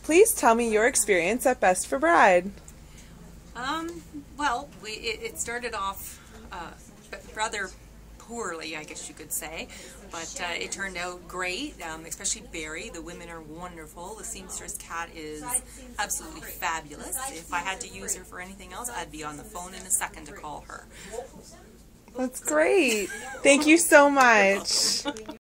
Please tell me your experience at Best for Bride. Well, it started off rather poorly, I guess you could say, but it turned out great, especially Barrie. The women are wonderful. The seamstress cat is absolutely fabulous. If I had to use her for anything else, I'd be on the phone in a second to call her. That's great. Thank you so much.